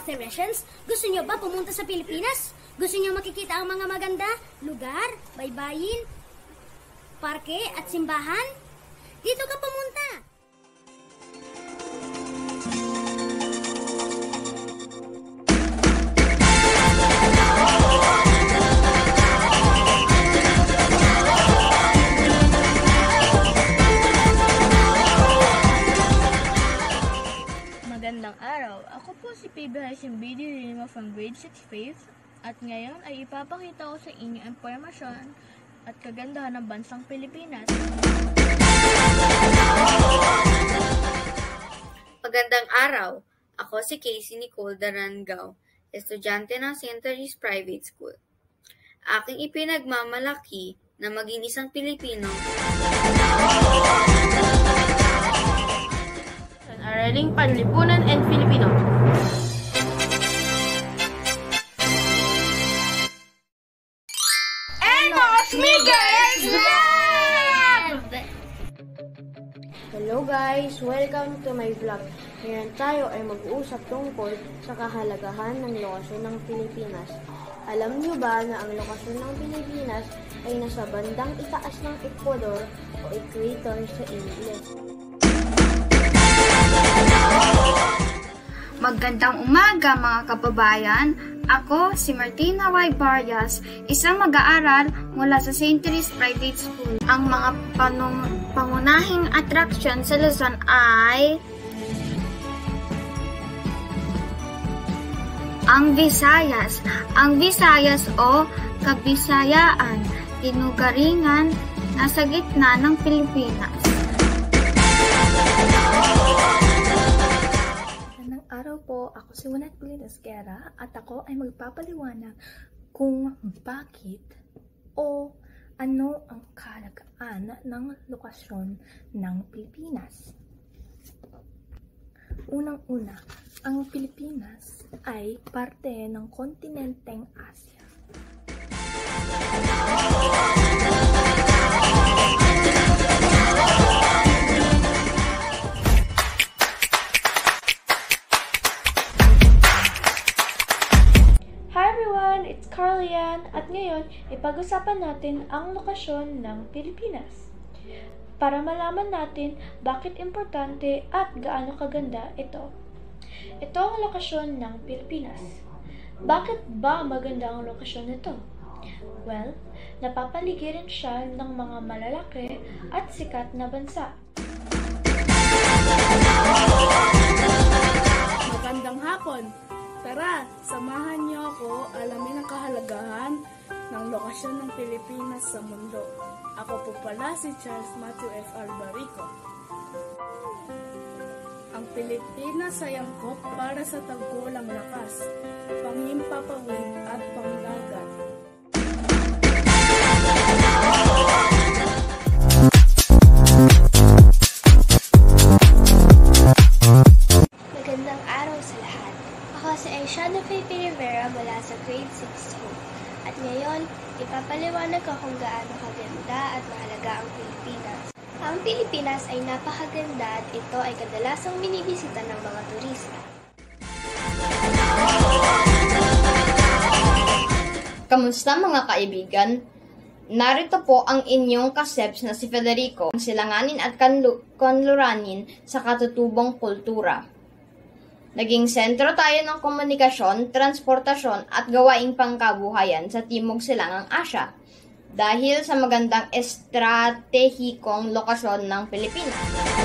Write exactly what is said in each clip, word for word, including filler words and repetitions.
Theracians, gusto nyo ba pumunta sa Pilipinas? Gusto nyo makikita ang mga maganda, lugar, baybayin, parke at simbahan? Dito ka pumunta! Magandang araw. Ako po si Phoebe Hasimbidi Lima from grade six Faith at ngayon ay ipapakita ko sa inyo ang impormasyon at kagandahan ng bansang Pilipinas. Magandang araw. Ako si Casey Nicole Darangao, estudyante ng Saint Therese Private School. Aking ipinagmamalaki na maging isang Pilipino. Araling Panlipunan and Filipino. Enos Miguel Vlog! Hello guys! Welcome to my vlog. Ngayon tayo ay mag-uusap tungkol sa kahalagahan ng lokasyon ng Pilipinas. Alam niyo ba na ang lokasyon ng Pilipinas ay nasa bandang itaas ng Ecuador o equator sa Ingles? Magandang umaga mga kababayan. Ako si Martina Y. Barrias, isang mag-aaral mula sa Saint Therese Private School. Ang mga panung pangunahing attraction sa Luzon ay ang Visayas. Ang Visayas o Kabisayaan, tinugaringan nasa gitna ng Pilipinas. Araw po, ako si Juanette Guera at ako ay magpapaliwanag kung bakit o ano ang kahalagaan ng lokasyon ng Pilipinas. Unang-una, ang Pilipinas ay parte ng kontinenteng Asia. It's Carlian at ngayon ipag-usapan natin ang lokasyon ng Pilipinas para malaman natin bakit importante at gaano kaganda ito. Ito ang lokasyon ng Pilipinas. Bakit ba maganda ang lokasyon nito? Well, napapaligiran siya ng mga malalaki at sikat na bansa. Magandang hapon! Tara, samahan niyo ako alamin ang kahalagahan ng lokasyon ng Pilipinas sa mundo. Ako po pala si Charles Matthew F. R. Barrico. Ang Pilipinas ay angkop para sa tagpulang lakas, panghimpapawid at pangdagat. Magandang araw sa lahat. Ako si Aishana Faye Rivera mula sa grade six two. At ngayon, ipapaliwanag ko kung gaano kaganda at mahalaga ang Pilipinas. Ang Pilipinas ay napakaganda at ito ay kadalasang binibisita ng mga turista. Kamusta mga kaibigan? Narito po ang inyong kaseps na si Federico, ang silanganin at kanluranin sa katutubong kultura. Naging sentro tayo ng komunikasyon, transportasyon at gawaing pangkabuhayan sa Timog Silangang Asya dahil sa magandang estratehikong lokasyon ng Pilipinas.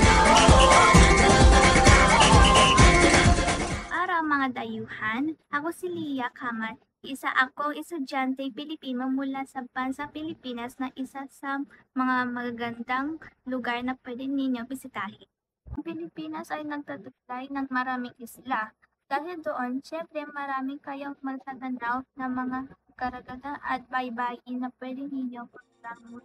Araw mga dayuhan, ako si Lia Kamat. Isa akong estudyante Pilipino mula sa bansang Pilipinas na isa sa mga magagandang lugar na pwede ninyo bisitahin. Ang Pilipinas ay nagtatuglay ng maraming isla. Dahil doon, syempre maraming kayong magtatanaw ng mga karagatan at baybayin na pwede ninyo pagtangon.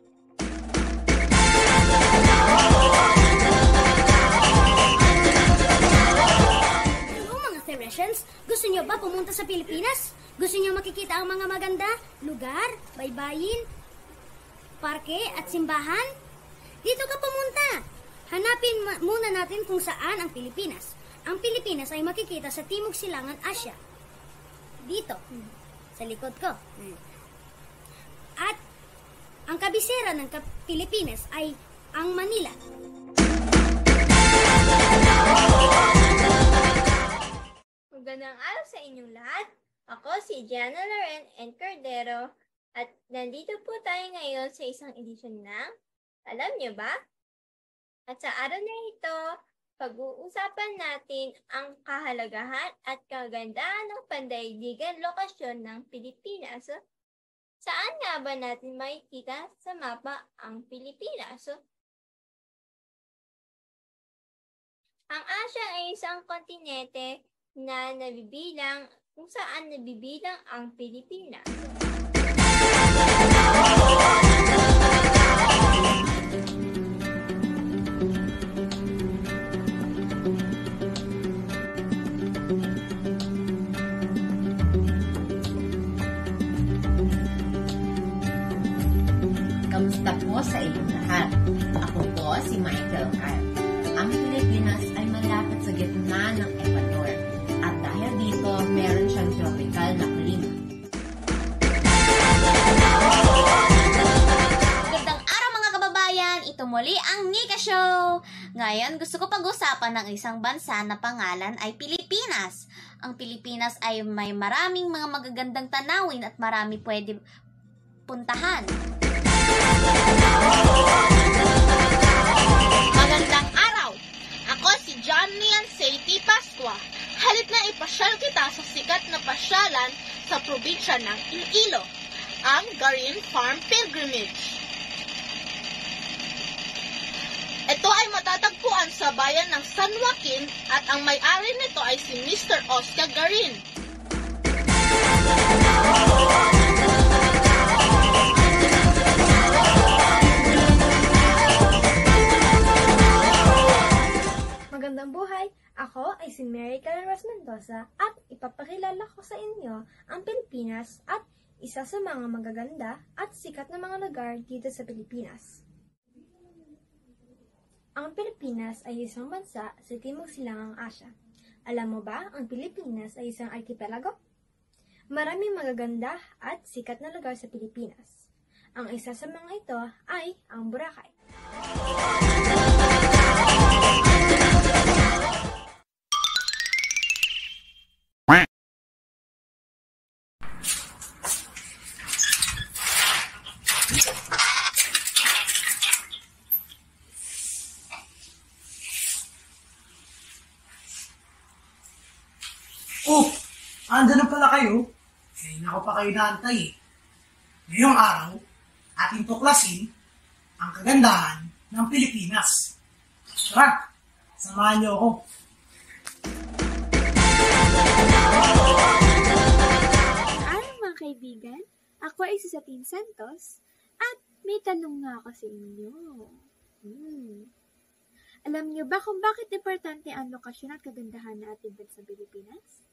Hello mga Theracians, gusto nyo ba pumunta sa Pilipinas? Gusto nyo makikita ang mga maganda, lugar, baybayin, parke at simbahan? Dito ka pumunta! Hanapin muna natin kung saan ang Pilipinas. ang Pilipinas ay makikita sa Timog Silangan Asya. Dito, sa likod ko. At ang kabisera ng Pilipinas ay ang Manila. Magandang araw sa inyong lahat. Ako si Gianna Loren N. Cordero at nandito po tayo ngayon sa isang edisyon ng Alam Niyo Ba? At sa araw na ito, pag-uusapan natin ang kahalagahan at kagandahan ng pandaigdigan lokasyon ng Pilipinas. Saan nga ba natin makikita sa mapa ang Pilipinas? Ang Asya ay isang kontinente na nabibilang kung saan nabibilang ang Pilipinas. Kamusta po sa inyong lahat? Ako po si Michael Carl. Ang Pilipinas ay malapit sa gitna ng Ecuador at dahil dito meron siyang tropical na klima. Magandang araw mga kababayan! Ito muli ang Nika Show! Ngayon gusto ko pag-usapan ng isang bansa na pangalan ay Pilipinas. Ang Pilipinas ay may maraming mga magagandang tanawin at marami pwede puntahan. Magandang araw! Ako si John Nian Seiti Pascua. Halip na ipasyal kita sa sikat na pasyalan sa probinsya ng Iloilo, ang Garin Farm Pilgrimage. Ito ay matatagpuan sa bayan ng San Joaquin at ang may-ari nito ay si Mister Oscar Garin. Magandang buhay! Ako ay si Mary Calaros Mendoza at ipapakilala ko sa inyo ang Pilipinas at isa sa mga magaganda at sikat na mga lugar dito sa Pilipinas. Ang Pilipinas ay isang bansa sa Timog Silangang Asya. Alam mo ba, ang Pilipinas ay isang archipelago? Maraming magaganda at sikat na lugar sa Pilipinas. Ang isa sa mga ito ay ang Boracay. Oh, andyan na pala kayo. Kaya ako pa kayo naantay eh. Ngayong araw, ating tuklasin ang kagandahan ng Pilipinas. Tara, samahan niyo ako. Araw mga kaibigan, ako ay si Satin Santos at may tanong nga ako sa inyo. Hmm. Alam niyo ba kung bakit importante ang lokasyon at kagandahan ng ating bansang Pilipinas?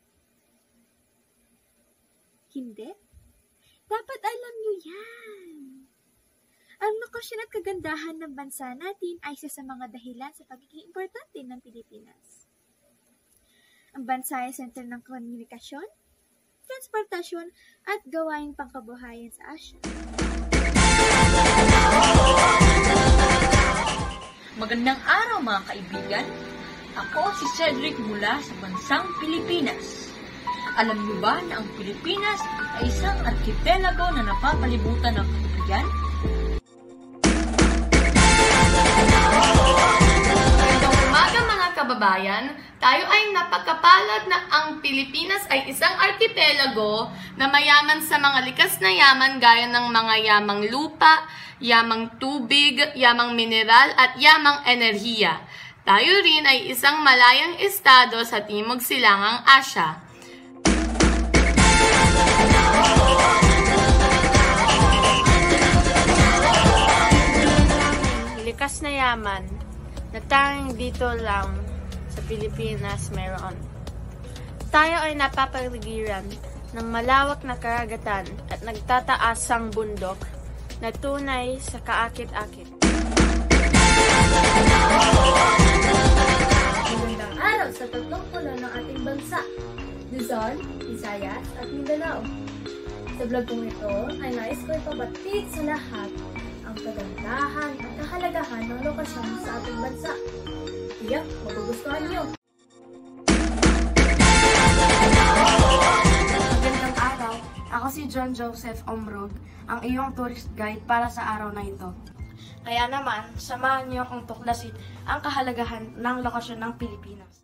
Hindi? Dapat alam niyo yan! Ang lokasyon at kagandahan ng bansa natin ay isa sa mga dahilan sa pagiging importante ng Pilipinas. Ang bansa ay sentro ng komunikasyon, transportasyon, at gawaing pangkabuhayan sa Asya. Magandang araw mga kaibigan. Ako si Cedric mula sa bansang Pilipinas. Alam niyo ba na ang Pilipinas ay isang archipelago na napapalibutan ng katubigan? Magandang umaga mga kababayan. Tayo ay napagkapalad na ang Pilipinas ay isang archipelago na mayaman sa mga likas na yaman gaya ng mga yamang lupa, yamang tubig, yamang mineral at yamang enerhiya. Tayo rin ay isang malayang estado sa Timog Silangang Asya. Likas na yaman na tanging dito lang sa Pilipinas meron. Tayo ay napapaligiran ng malawak na karagatan at nagtataasang bundok na tunay sa kaakit-akit. Magandang araw sa tatlong pulo ng ating bansa, Luzon, Visayas at Mindanao. Sa vlog kong ito ay nais ko ipabatid sa lahat ang kagandahan at kahalagahan ng lokasyon sa ating bansa. Tiyak, magugustuhan niyo! Magandang araw, ako si John Joseph Omrog, ang iyong tourist guide para sa araw na ito. Kaya naman, samahan niyo akong tuklasin ang kahalagahan ng lokasyon ng Pilipinas.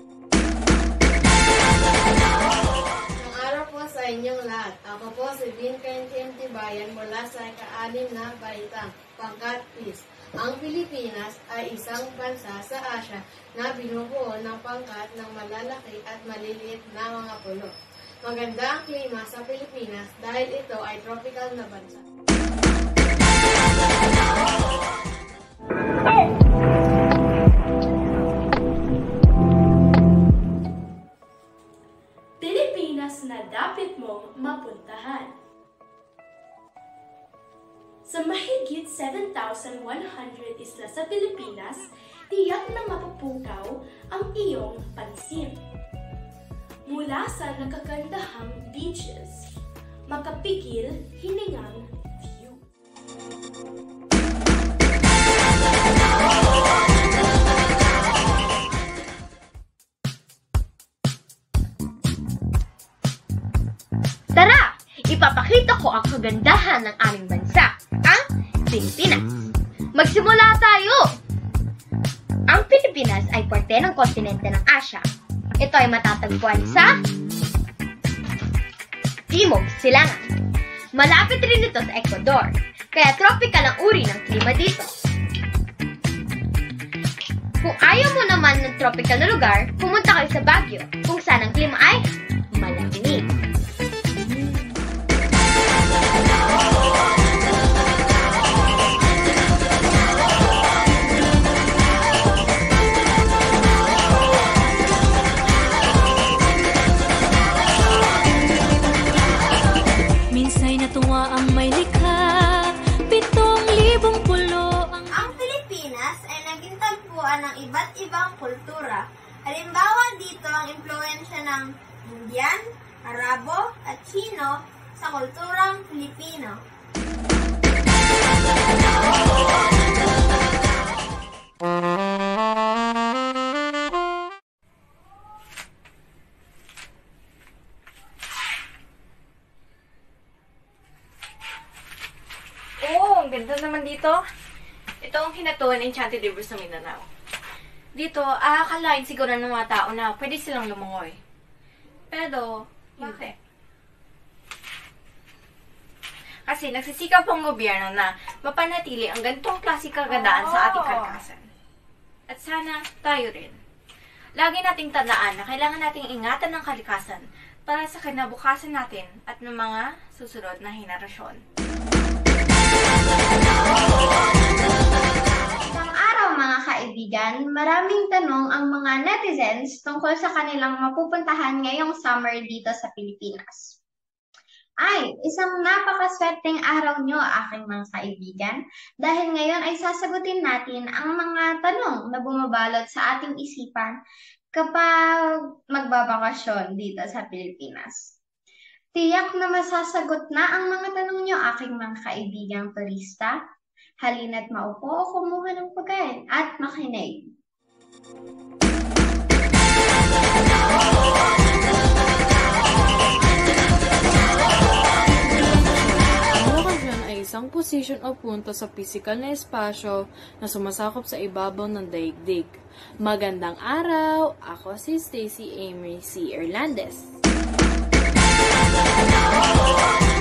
Ang araw po sa inyong lahat. Ako po si Vinken Tibayan mula sa ika-anim na baitang, pangkat Peace. Ang Pilipinas ay isang bansa sa Asia na binubuo ng pangkat ng malalaki at maliliit na mga puno. Maganda ang klima sa Pilipinas dahil ito ay tropical na bansa. Pilipinas na dapat mong mapuntahan. Sa mahigit seven thousand one hundred isla sa Pilipinas, tiyak na mapupukaw ang iyong pansin. Mula sa nakakandahang beaches, makapigil hiningang view. Tara! Ipapakita ko ang kagandahan ng aming bansa, ang Pilipinas. Magsimula tayo! Ang Pilipinas ay parte ng kontinente ng Asia. Ito ay matatagpuan sa Timog Silangan. Malapit rin ito sa Ecuador, kaya tropical ang uri ng klima dito. Kung ayaw mo naman ng tropical na lugar, pumunta kayo sa Baguio, kung saan ang klima ay malamig. Minsay natuwa ang may likha, pitong libong pulo ang... Ang Pilipinas ay naging tagpuan ng iba't ibang kultura. Halimbawa dito ang impluensya ng Indian, Arabo at Chino sa kulturang Pilipino. Oo, ang ganda naman dito. Ito ang Hinatuan Enchanted River sa Mindanao. Dito, aakalain siguro ng mga tao na pwede silang lumangoy. Pero, hindi. Kasi nagsisikap ang gobyerno na mapanatili ang ganitong klase kagandahan sa ating kalikasan. At sana tayo rin. Lagi nating tandaan na kailangan nating ingatan ng kalikasan para sa kinabukasan natin at ng mga susunod na henerasyon. Isang araw mga kaibigan, maraming tanong ang mga netizens tungkol sa kanilang mapupuntahan ngayong summer dito sa Pilipinas. Ay, isang napakaswerteng araw nyo aking mga kaibigan dahil ngayon ay sasagutin natin ang mga tanong na bumabalot sa ating isipan kapag magbabakasyon dito sa Pilipinas. Tiyak na masasagot na ang mga tanong nyo aking mga kaibigang turista. Halina't maupo o kumuha ng pagkain at makinig. Ang lokasyon ay isang position o punto sa pisikal na espasyo na sumasakop sa ibabaw ng daigdig. Magandang araw! Ako si Stacy Amory C. Hernandez.